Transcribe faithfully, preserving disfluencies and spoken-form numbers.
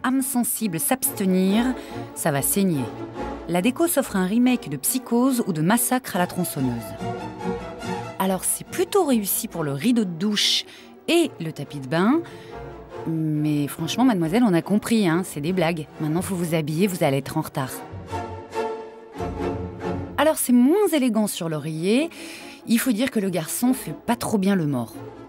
âme sensible s'abstenir, ça va saigner. La déco s'offre un remake de Psychose ou de Massacre à la tronçonneuse. Alors c'est plutôt réussi pour le rideau de douche et le tapis de bain. Mais franchement, mademoiselle, on a compris, hein, c'est des blagues. Maintenant, faut vous habiller, vous allez être en retard. Alors c'est moins élégant sur l'oreiller. Il faut dire que le garçon fait pas trop bien le mort.